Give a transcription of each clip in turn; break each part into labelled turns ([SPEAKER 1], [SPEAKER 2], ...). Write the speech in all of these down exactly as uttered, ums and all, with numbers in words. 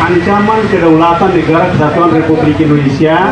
[SPEAKER 1] ancaman kedaulatan negara kesatuan Republik Indonesia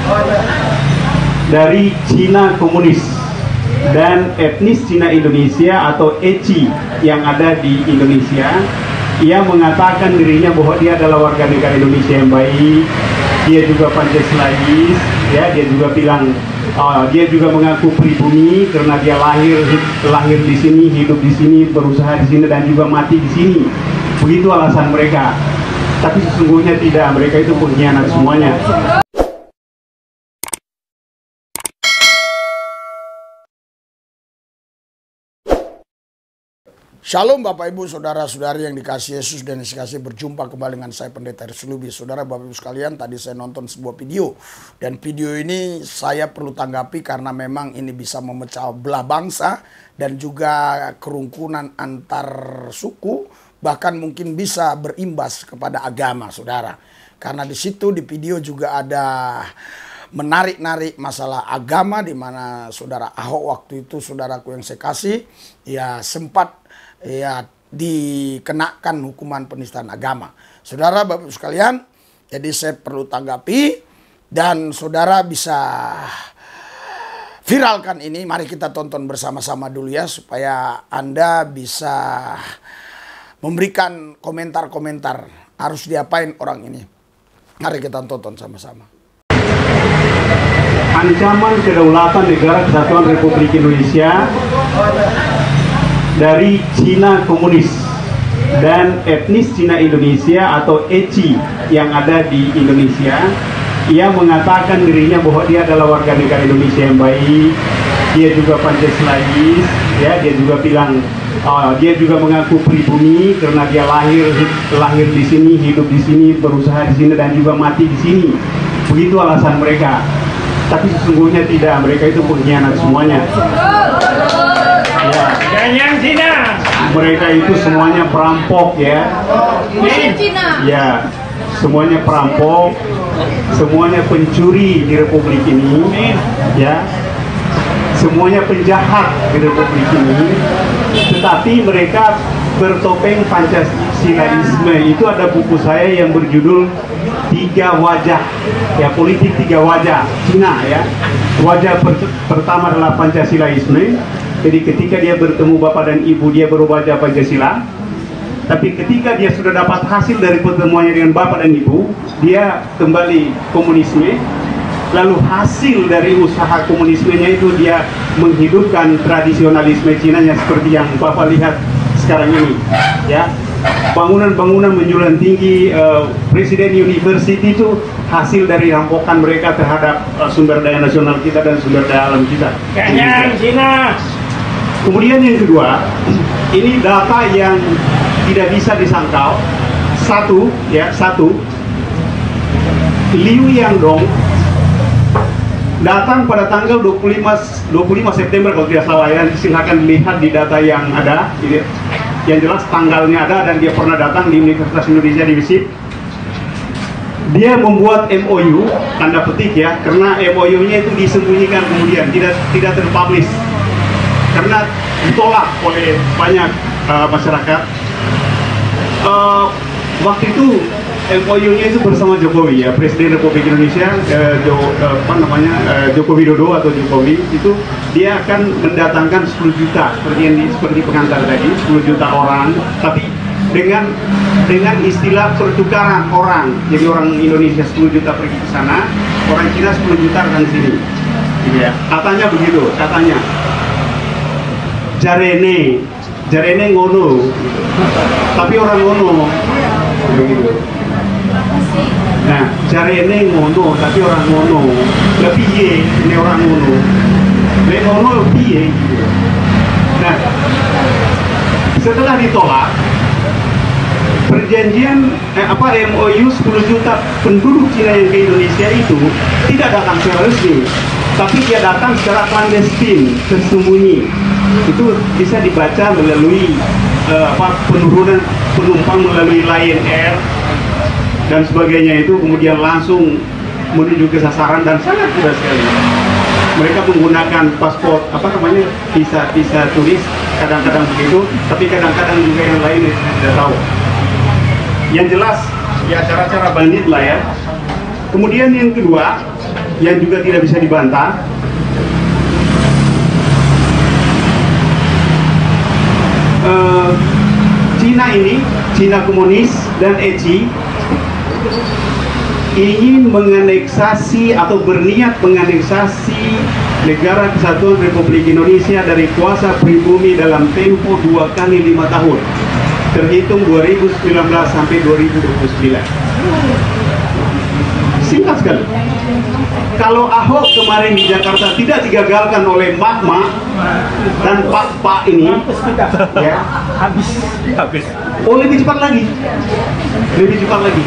[SPEAKER 1] dari Cina komunis dan etnis Cina Indonesia atau E C I yang ada di Indonesia. Ia mengatakan dirinya bahwa dia adalah warga negara Indonesia yang baik, dia juga Pancasilais, ya, dia juga bilang uh, dia juga mengaku pribumi karena dia lahir lahir di sini, hidup di sini, berusaha di sini dan juga mati di sini. Begitu alasan mereka. Tapi sesungguhnya tidak, mereka itu pengkhianat semuanya.
[SPEAKER 2] Shalom Bapak Ibu Saudara-saudari yang dikasihi Yesus dan dikasihi, berjumpa kembali dengan saya Pendeta Aris Lubis. Saudara Bapak Ibu sekalian, tadi saya nonton sebuah video dan video ini saya perlu tanggapi karena memang ini bisa memecah belah bangsa dan juga kerungkunan antar suku, bahkan mungkin bisa berimbas kepada agama, Saudara. Karena di situ di video juga ada menarik-narik masalah agama, di mana Saudara Ahok waktu itu, saudaraku yang saya kasih, ya sempat ya dikenakan hukuman penistaan agama. Saudara Bapak Ibu sekalian, jadi saya perlu tanggapi dan saudara bisa viralkan ini. Mari kita tonton bersama-sama dulu ya, supaya Anda bisa memberikan komentar-komentar harus diapain orang ini. Mari kita tonton sama-sama.
[SPEAKER 1] Ancaman kedaulatan negara kesatuan Republik Indonesia dari Cina komunis dan etnis Cina Indonesia atau E C I yang ada di Indonesia. Ia mengatakan dirinya bahwa dia adalah warga negara Indonesia yang baik, dia juga Pancasilais, ya, dia juga bilang uh, dia juga mengaku pribumi karena dia lahir lahir di sini, hidup di sini, berusaha di sini dan juga mati di sini. Begitu alasan mereka. Tapi sesungguhnya tidak, mereka itu pengkhianat semuanya. Ya.
[SPEAKER 3] Yang Cina.
[SPEAKER 1] Mereka itu semuanya perampok ya.
[SPEAKER 3] Cina.
[SPEAKER 1] Ya, semuanya perampok, semuanya pencuri di Republik ini, ya. Semuanya penjahat di Republik ini. Tetapi mereka bertopeng Pancasilaisme. Itu ada buku saya yang berjudul Tiga Wajah, ya, politik tiga wajah Cina, ya. Wajah per pertama adalah Pancasilaisme. Jadi ketika dia bertemu bapak dan ibu, dia berwajah Pancasila. Tapi ketika dia sudah dapat hasil dari pertemuannya dengan bapak dan ibu, dia kembali komunisme. Lalu hasil dari usaha komunismenya itu dia menghidupkan tradisionalisme Cinanya seperti yang bapak lihat sekarang ini, ya. Bangunan-bangunan menjulang tinggi, uh, Presiden University itu hasil dari rampokan mereka terhadap uh, sumber daya nasional kita dan sumber daya alam kita.
[SPEAKER 3] Yang Cina.
[SPEAKER 1] Kemudian yang kedua, ini data yang tidak bisa disangkal. Satu, ya, satu, Liu Yangdong datang pada tanggal dua puluh lima September kalau tidak salah, ya. Silakan dilihat di data yang ada. Yang jelas tanggalnya ada dan dia pernah datang di Universitas Indonesia di Visip. Dia membuat M O U, tanda petik ya, karena M O U-nya itu disembunyikan kemudian, tidak tidak terpublish karena ditolak oleh banyak uh, masyarakat. Uh, waktu itu M O U-nya itu bersama Jokowi, ya, Presiden Republik Indonesia, uh, Jo, uh, apa namanya, uh, Joko Widodo atau Jokowi itu dia akan mendatangkan sepuluh juta seperti yang di, seperti pengantar tadi, sepuluh juta orang, tapi dengan dengan istilah pertukaran orang. Jadi orang Indonesia sepuluh juta pergi ke sana, orang Cina sepuluh juta datang sini. Ya, katanya begitu, katanya. Jarene, jarene ngono, tapi orang ngono, begitu. Nah, jarene ngono, tapi orang ngono, lebih ye, ini orang ngono, lebih ngono lebih ye. Nah, setelah ditolak, perjanjian eh, apa M O U sepuluh juta penduduk Cina yang ke Indonesia itu tidak datang secara resmi, tapi dia datang secara clandestin, tersembunyi. Itu bisa dibaca melalui uh, apa, penurunan penumpang melalui Lion Air dan sebagainya, itu kemudian langsung menuju ke sasaran dan sangat mudah sekali. Mereka menggunakan paspor apa namanya visa visa turis, kadang-kadang begitu, tapi kadang-kadang juga yang lain saya tidak tahu. Yang jelas ya cara-cara bandit lah ya. Kemudian yang kedua, yang juga tidak bisa dibantah, uh, Cina ini, Cina komunis dan E C I ingin menganeksasi atau berniat menganeksasi negara Kesatuan Republik Indonesia dari kuasa pribumi dalam tempo dua kali lima tahun, terhitung dua ribu sembilan belas sampai dua ribu dua puluh sembilan. Singkat sekali. Kalau Ahok kemarin di Jakarta tidak digagalkan oleh Mak-Mak dan Pak-Pak ini, ya, habis, habis. Oh, lebih cepat lagi, lebih cepat lagi.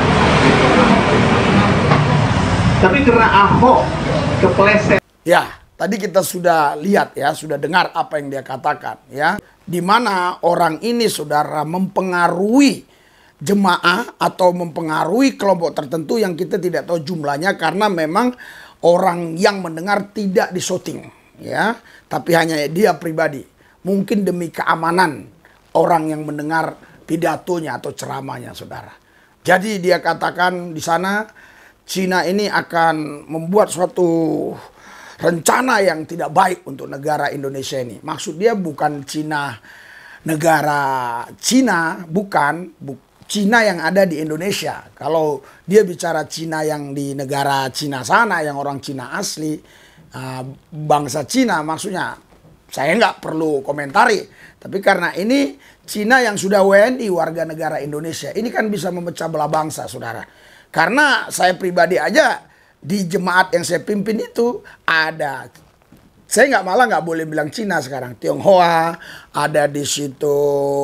[SPEAKER 1] Tapi karena Ahok kepleset.
[SPEAKER 2] Ya, tadi kita sudah lihat ya, sudah dengar apa yang dia katakan ya. Di mana orang ini saudara mempengaruhi jemaah atau mempengaruhi kelompok tertentu yang kita tidak tahu jumlahnya, karena memang orang yang mendengar tidak disyuting ya, tapi hanya dia pribadi. Mungkin demi keamanan orang yang mendengar pidatonya atau ceramahnya saudara. Jadi dia katakan di sana Cina ini akan membuat suatu rencana yang tidak baik untuk negara Indonesia ini. Maksud dia bukan Cina, negara Cina, bukan, bu, Cina yang ada di Indonesia. Kalau dia bicara Cina yang di negara Cina sana, yang orang Cina asli, uh, bangsa Cina maksudnya, saya nggak perlu komentari. Tapi karena ini Cina yang sudah W N I, warga negara Indonesia, ini kan bisa memecah belah bangsa saudara. Karena saya pribadi aja di jemaat yang saya pimpin itu ada, saya nggak malah nggak boleh bilang Cina sekarang, Tionghoa, ada di situ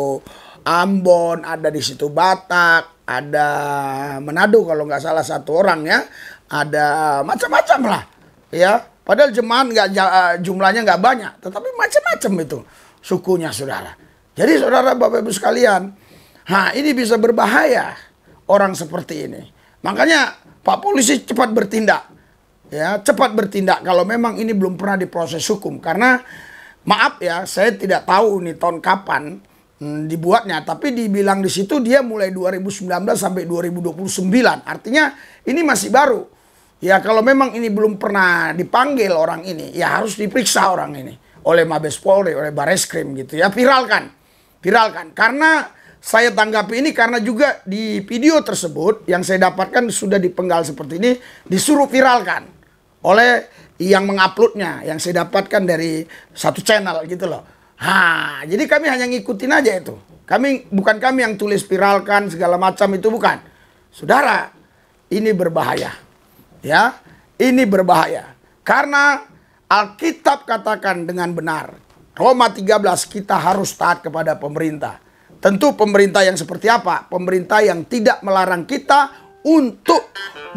[SPEAKER 2] Ambon, ada di situ Batak, ada Manado kalau nggak salah satu orang ya, ada macam-macam lah ya. Padahal jemaat nggak jumlahnya nggak banyak, tetapi macam-macam itu sukunya saudara. Jadi saudara Bapak Ibu sekalian, nah ini bisa berbahaya orang seperti ini. Makanya Pak Polisi cepat bertindak, ya cepat bertindak kalau memang ini belum pernah diproses hukum. Karena maaf ya, saya tidak tahu nih tahun kapan hmm, dibuatnya, tapi dibilang di situ dia mulai dua ribu sembilan belas sampai dua ribu dua puluh sembilan. Artinya ini masih baru. Ya kalau memang ini belum pernah dipanggil orang ini, ya harus diperiksa orang ini oleh Mabes Polri, oleh Bareskrim gitu ya, viralkan, viralkan. Karena saya tanggapi ini karena juga di video tersebut yang saya dapatkan sudah dipenggal seperti ini, disuruh viralkan oleh yang menguploadnya, yang saya dapatkan dari satu channel gitu loh. Ha, jadi kami hanya ngikutin aja itu. Kami bukan kami yang tulis viralkan segala macam itu, bukan. Saudara, ini berbahaya. Ya, ini berbahaya. Karena Alkitab katakan dengan benar, Roma tiga belas, kita harus taat kepada pemerintah. Tentu pemerintah yang seperti apa? Pemerintah yang tidak melarang kita untuk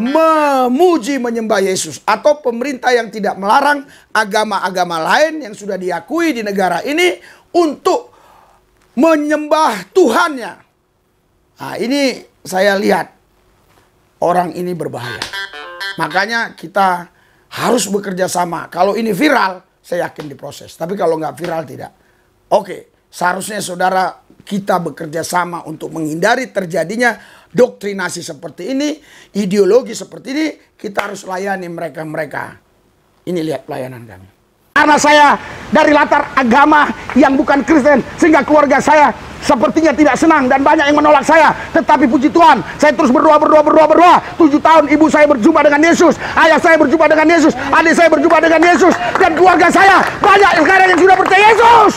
[SPEAKER 2] memuji menyembah Yesus. Atau pemerintah yang tidak melarang agama-agama lain yang sudah diakui di negara ini untuk menyembah Tuhannya. Nah ini saya lihat orang ini berbahaya. Makanya kita harus bekerja sama. Kalau ini viral, saya yakin diproses. Tapi kalau nggak viral, tidak. Oke. Seharusnya saudara kita bekerja sama untuk menghindari terjadinya doktrinasi seperti ini, ideologi seperti ini. Kita harus layani mereka-mereka. Ini lihat pelayanan kami. Karena saya dari latar agama yang bukan Kristen, sehingga keluarga saya sepertinya tidak senang dan banyak yang menolak saya. Tetapi puji Tuhan, saya terus berdoa, berdoa, berdoa, berdoa. Tujuh tahun ibu saya berjumpa dengan Yesus, ayah saya berjumpa dengan Yesus, adik saya berjumpa dengan Yesus, dan keluarga saya banyak sekarang yang sudah percaya Yesus.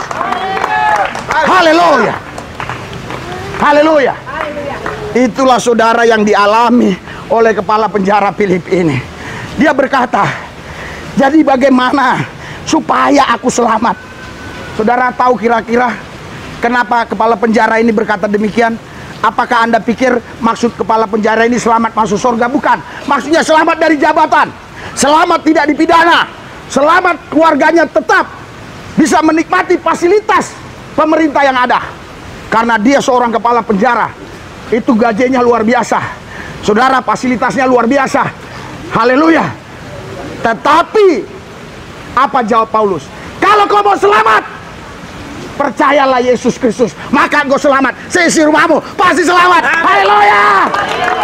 [SPEAKER 2] Haleluya. Haleluya. Itulah saudara yang dialami oleh kepala penjara Filipi ini. Dia berkata, jadi bagaimana supaya aku selamat? Saudara tahu kira-kira kenapa kepala penjara ini berkata demikian? Apakah Anda pikir maksud kepala penjara ini selamat masuk surga? Bukan. Maksudnya selamat dari jabatan, selamat tidak dipidana, selamat keluarganya tetap bisa menikmati fasilitas pemerintah yang ada. Karena dia seorang kepala penjara, itu gajinya luar biasa. Saudara, fasilitasnya luar biasa. Haleluya. Tetapi apa jawab Paulus? Kalau kau mau selamat, percayalah Yesus Kristus, maka engkau selamat. Seisi rumahmu pasti selamat. Haleluya.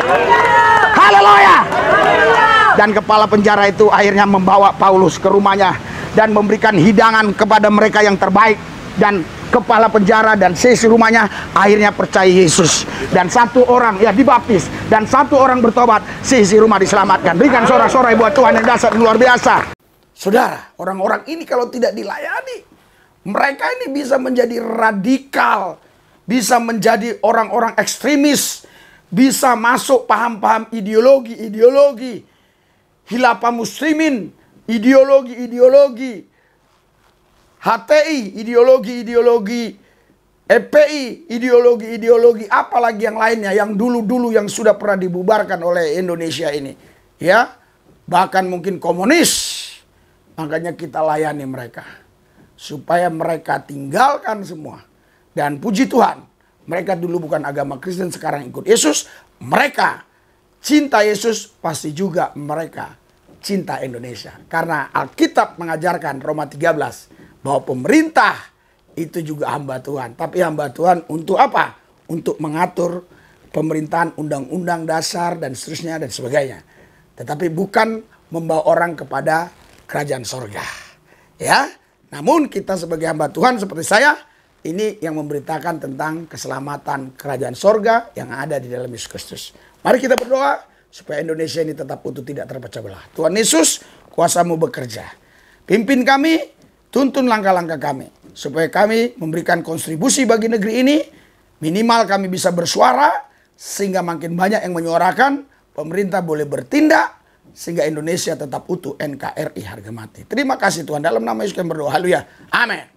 [SPEAKER 2] Haleluya. Dan kepala penjara itu akhirnya membawa Paulus ke rumahnya dan memberikan hidangan kepada mereka yang terbaik. Dan kepala penjara dan sesi rumahnya akhirnya percaya Yesus. Dan satu orang ya dibaptis. Dan satu orang bertobat, sesi rumah diselamatkan. Berikan sorak-sorai buat Tuhan yang dasar luar biasa. Saudara, orang-orang ini kalau tidak dilayani, mereka ini bisa menjadi radikal. Bisa menjadi orang-orang ekstremis. Bisa masuk paham-paham ideologi-ideologi Khilafah Muslimin, ideologi-ideologi H T I, ideologi-ideologi E P I, ideologi-ideologi apalagi yang lainnya yang dulu-dulu yang sudah pernah dibubarkan oleh Indonesia ini. Ya, bahkan mungkin komunis. Makanya kita layani mereka supaya mereka tinggalkan semua. Dan puji Tuhan, mereka dulu bukan agama Kristen, sekarang ikut Yesus. Mereka cinta Yesus, pasti juga mereka cinta Indonesia. Karena Alkitab mengajarkan Roma tiga belas bahwa pemerintah itu juga hamba Tuhan. Tapi hamba Tuhan untuk apa? Untuk mengatur pemerintahan, undang-undang dasar dan seterusnya dan sebagainya. Tetapi bukan membawa orang kepada kerajaan sorga. Ya, namun kita sebagai hamba Tuhan seperti saya, ini yang memberitakan tentang keselamatan kerajaan sorga yang ada di dalam Yesus Kristus. Mari kita berdoa supaya Indonesia ini tetap utuh, tidak terpecah belah. Tuhan Yesus, kuasa-Mu bekerja. Pimpin kami, tuntun langkah-langkah kami. Supaya kami memberikan kontribusi bagi negeri ini. Minimal kami bisa bersuara, sehingga makin banyak yang menyuarakan. Pemerintah boleh bertindak, sehingga Indonesia tetap utuh, N K R I harga mati. Terima kasih Tuhan, dalam nama Yesus kami berdoa. Haleluya. Amin.